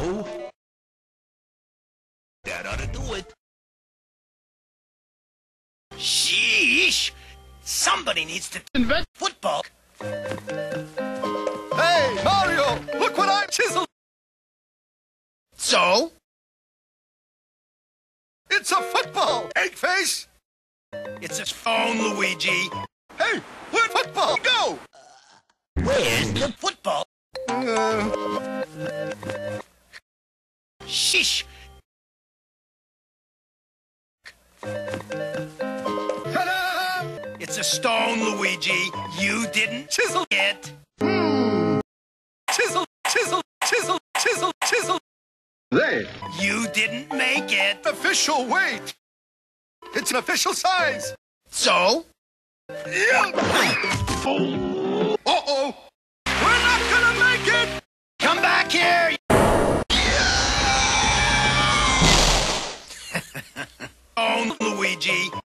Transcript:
So? That ought to do it. Sheesh! Somebody needs to invent football. Hey, Mario! Look what I chiseled! So? It's a football, Eggface! It's a phone, Luigi. Hey, where'd football go? Where's the football? Sheesh! Ta-da! It's a stone, Luigi. You didn't chisel it. Chisel, chisel, chisel, chisel, chisel. There. You didn't make it. Official weight. It's an official size. So? Yeah. Uh-oh. We're not gonna make it. Come back here! Stone, Luigi.